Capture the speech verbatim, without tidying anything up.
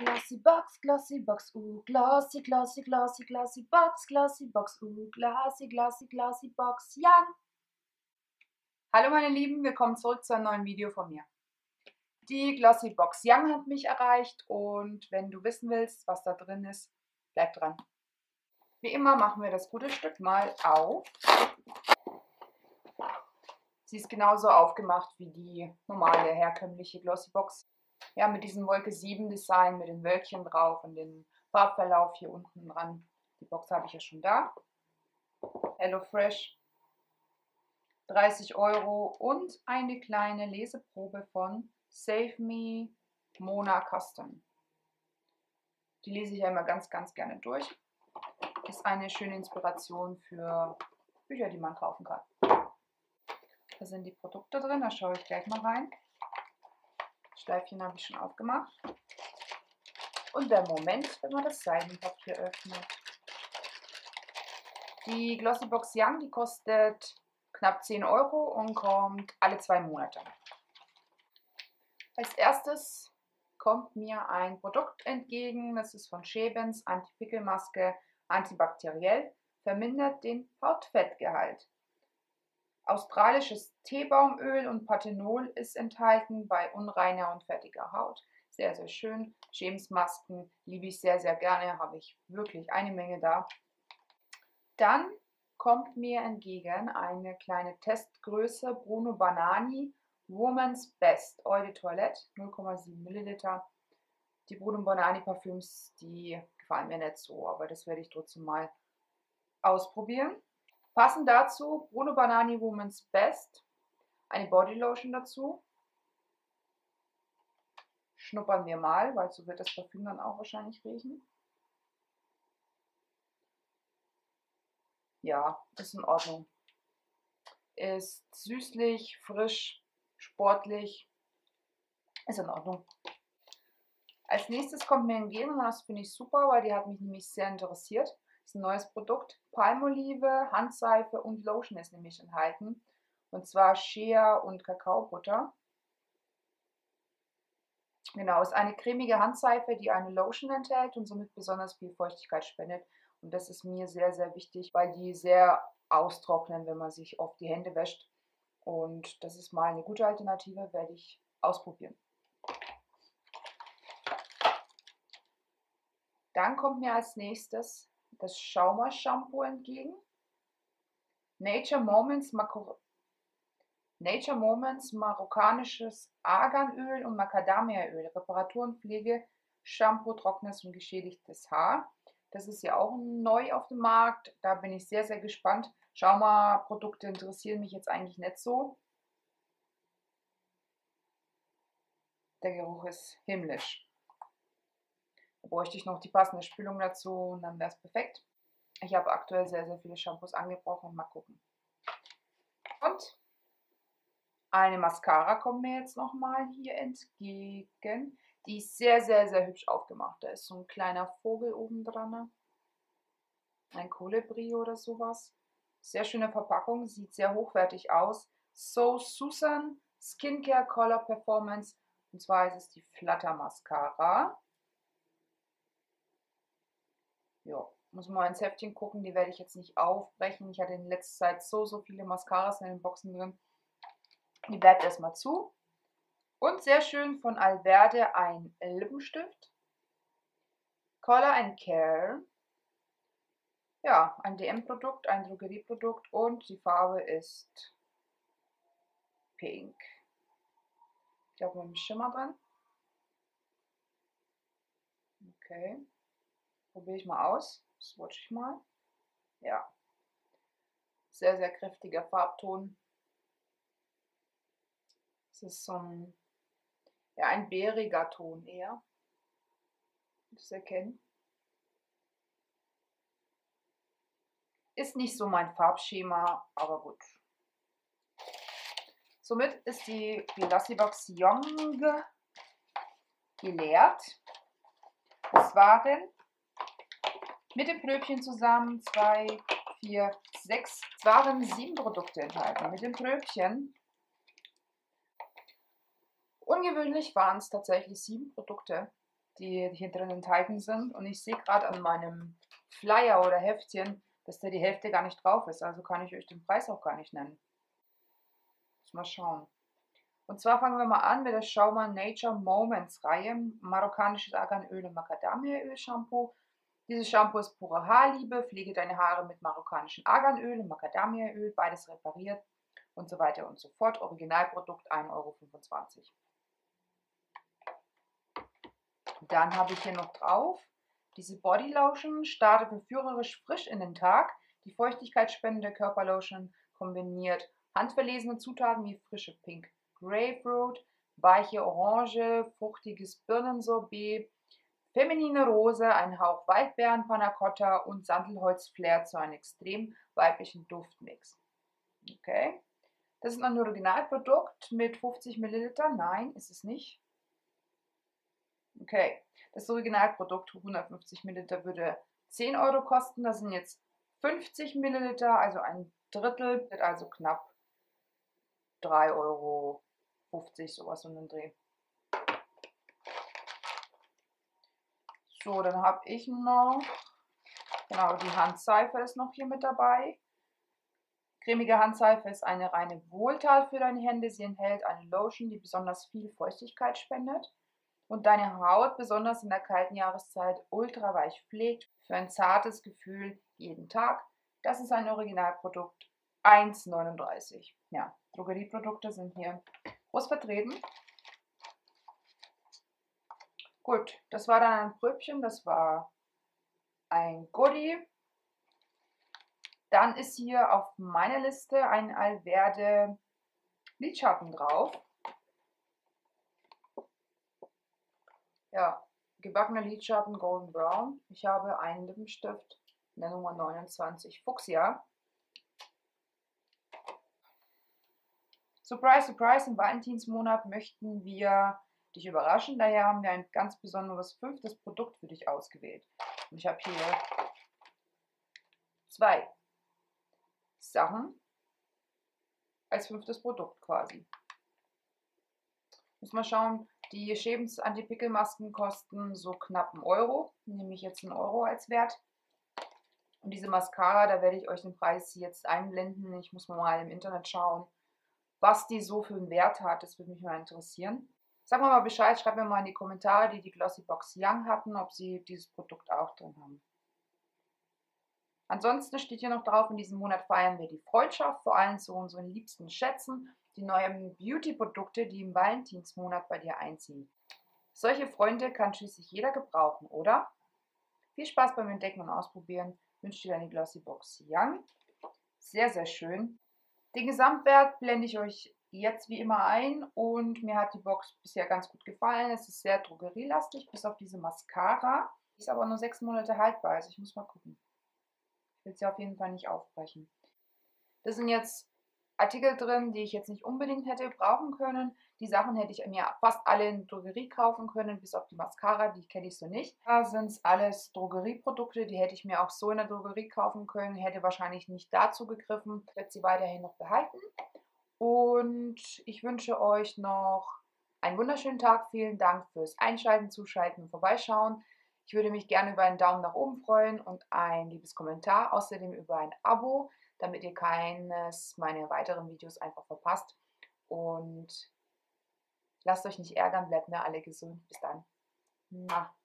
Glossy Box, Glossy Box, ooh, glossy, glossy, glossy, glossy Box, Glossy Box, ooh, glossy, glossy, glossy Box, ja. Hallo meine Lieben, willkommen zurück zu einem neuen Video von mir. Die Glossy Box Young hat mich erreicht und wenn du wissen willst, was da drin ist, bleib dran. Wie immer machen wir das gute Stück mal auf. Sie ist genauso aufgemacht wie die normale, herkömmliche Glossy Box. Ja, mit diesem Wolke sieben Design, mit den Wölkchen drauf und dem Farbverlauf hier unten dran. Die Box habe ich ja schon da. HelloFresh. dreißig Euro und eine kleine Leseprobe von Save Me Mona Custom. Die lese ich ja immer ganz, ganz gerne durch. Ist eine schöne Inspiration für Bücher, die man kaufen kann. Da sind die Produkte drin, da schaue ich gleich mal rein. Schleifchen habe ich schon aufgemacht. Und der Moment, wenn man das Seidenpapier öffnet. Die Glossy Box Young, die kostet knapp zehn Euro und kommt alle zwei Monate. Als erstes kommt mir ein Produkt entgegen, das ist von Schebens, Anti-Pickel-Maske, antibakteriell, vermindert den Hautfettgehalt. Australisches Teebaumöl und Panthenol ist enthalten bei unreiner und fettiger Haut. Sehr, sehr schön. Schebens Masken liebe ich sehr, sehr gerne, habe ich wirklich eine Menge da. Dann kommt mir entgegen eine kleine Testgröße Bruno Banani Woman's Best Eau de Toilette, null Komma sieben Milliliter. Die Bruno Banani Parfüms, die gefallen mir nicht so, aber das werde ich trotzdem mal ausprobieren. Passend dazu Bruno Banani Woman's Best, eine Bodylotion dazu. Schnuppern wir mal, weil so wird das Parfüm dann auch wahrscheinlich riechen. Ja, ist in Ordnung. Ist süßlich, frisch, sportlich. Ist in Ordnung. Als nächstes kommt mir entgegen, und das finde ich super, weil die hat mich nämlich sehr interessiert. Das ist ein neues Produkt. Palmolive, Handseife und Lotion ist nämlich enthalten. Und zwar Shea und Kakaobutter. Genau, ist eine cremige Handseife, die eine Lotion enthält und somit besonders viel Feuchtigkeit spendet. Und das ist mir sehr, sehr wichtig, weil die sehr austrocknen, wenn man sich oft die Hände wäscht. Und das ist mal eine gute Alternative, werde ich ausprobieren. Dann kommt mir als nächstes das Schaumer-Shampoo entgegen. Nature Moments, Mako Nature Moments marokkanisches Arganöl und Macadamiaöl, Reparatur und Pflege, Shampoo, trockenes und geschädigtes Haar. Das ist ja auch neu auf dem Markt. Da bin ich sehr, sehr gespannt. Schauma-Produkte interessieren mich jetzt eigentlich nicht so. Der Geruch ist himmlisch. Da bräuchte ich noch die passende Spülung dazu und dann wäre es perfekt. Ich habe aktuell sehr, sehr viele Shampoos angebrochen. Mal gucken. Und eine Mascara kommt mir jetzt nochmal hier entgegen. Die ist sehr, sehr, sehr hübsch aufgemacht. Da ist so ein kleiner Vogel oben dran. Ein Kolibri oder sowas. Sehr schöne Verpackung, sieht sehr hochwertig aus. So Susan Skincare Color Performance. Und zwar ist es die Flutter Mascara. Ja, muss mal ins Heftchen gucken. Die werde ich jetzt nicht aufbrechen. Ich hatte in letzter Zeit so, so viele Mascaras in den Boxen drin. Die bleibt erstmal zu. Und sehr schön von Alverde ein Lippenstift. Color and Care. Ja, ein D M-Produkt, ein Drogerieprodukt und die Farbe ist pink. Ich glaube mit einem Schimmer drin. Okay. Probiere ich mal aus. Swatch ich mal. Ja. Sehr, sehr kräftiger Farbton. Es ist so ein, ja, ein bäriger Ton eher. Das erkennen. Ist nicht so mein Farbschema, aber gut. Somit ist die Glossy Box Young geleert. Es waren mit dem Pröbchen zusammen zwei, vier, sechs, es waren sieben Produkte enthalten. Mit dem Pröbchen. Ungewöhnlich waren es tatsächlich sieben Produkte. die hier drin enthalten sind. Und ich sehe gerade an meinem Flyer oder Heftchen, dass da die Hälfte gar nicht drauf ist. Also kann ich euch den Preis auch gar nicht nennen. Muss mal schauen. Und zwar fangen wir mal an mit der Schaumann Nature Moments Reihe. Marokkanisches Arganöl und Macadamiaöl Shampoo. Dieses Shampoo ist pure Haarliebe. Pflege deine Haare mit marokkanischem Arganöl und Macadamiaöl. Beides repariert und so weiter und so fort. Originalprodukt ein Euro fünfundzwanzig. Dann habe ich hier noch drauf diese Body Lotion. Starte verführerisch frisch in den Tag. Die feuchtigkeitsspendende Körperlotion kombiniert handverlesene Zutaten wie frische Pink Grapefruit, weiche Orange, fruchtiges Birnensorbet, feminine Rose, ein Hauch Waldbeeren Panna Cotta und Sandelholz-Flair zu einem extrem weiblichen Duftmix. Okay, das ist ein Originalprodukt mit fünfzig Milliliter. Nein, ist es nicht. Okay, das Originalprodukt hundertfünfzig Milliliter würde zehn Euro kosten. Das sind jetzt fünfzig Milliliter, also ein Drittel, also knapp drei Euro fünfzig, sowas um den Dreh. So, dann habe ich noch, genau, die Handseife ist noch hier mit dabei. Cremige Handseife ist eine reine Wohltat für deine Hände. Sie enthält eine Lotion, die besonders viel Feuchtigkeit spendet und deine Haut besonders in der kalten Jahreszeit ultra weich pflegt für ein zartes Gefühl jeden Tag. Das ist ein Originalprodukt, eins neununddreißig. Ja, Drogerieprodukte sind hier groß vertreten. Gut, das war dann ein Pröbchen, das war ein Goodie. Dann ist hier auf meiner Liste ein Alverde Lidschatten drauf. Ja, gebackener Lidschatten Golden Brown. Ich habe einen Lippenstift in der Nummer neunundzwanzig Fuchsia. Surprise, surprise, im Valentinsmonat möchten wir dich überraschen. Daher haben wir ein ganz besonderes fünftes Produkt für dich ausgewählt. Und ich habe hier zwei Sachen als fünftes Produkt quasi. Muss mal schauen, die Schäbens Anti-Pickel-Masken kosten so knapp einen Euro. Nehme ich jetzt einen Euro als Wert. Und diese Mascara, da werde ich euch den Preis jetzt einblenden. Ich muss mal im Internet schauen, was die so für einen Wert hat. Das würde mich mal interessieren. Sag mir mal Bescheid, schreibt mir mal in die Kommentare, die die Glossybox Young hatten, ob sie dieses Produkt auch drin haben. Ansonsten steht hier noch drauf, in diesem Monat feiern wir die Freundschaft, vor allem zu unseren liebsten Schätzen, die neuen Beauty-Produkte, die im Valentinsmonat bei dir einziehen. Solche Freunde kann schließlich jeder gebrauchen, oder? Viel Spaß beim Entdecken und Ausprobieren. Wünsche dir deine Glossybox Young. Sehr, sehr schön. Den Gesamtwert blende ich euch jetzt wie immer ein und mir hat die Box bisher ganz gut gefallen. Es ist sehr drogerielastig, bis auf diese Mascara. Ist aber nur sechs Monate haltbar, also ich muss mal gucken. Ich will sie auf jeden Fall nicht aufbrechen. Das sind jetzt Artikel drin, die ich jetzt nicht unbedingt hätte brauchen können. Die Sachen hätte ich mir fast alle in der Drogerie kaufen können, bis auf die Mascara, die kenne ich so nicht. Da sind es alles Drogerieprodukte, die hätte ich mir auch so in der Drogerie kaufen können, hätte wahrscheinlich nicht dazu gegriffen. Ich werde sie weiterhin noch behalten. Und ich wünsche euch noch einen wunderschönen Tag. Vielen Dank fürs Einschalten, Zuschalten und Vorbeischauen. Ich würde mich gerne über einen Daumen nach oben freuen und ein liebes Kommentar, außerdem über ein Abo, damit ihr keines meiner weiteren Videos einfach verpasst. Und lasst euch nicht ärgern, bleibt mir alle gesund. Bis dann.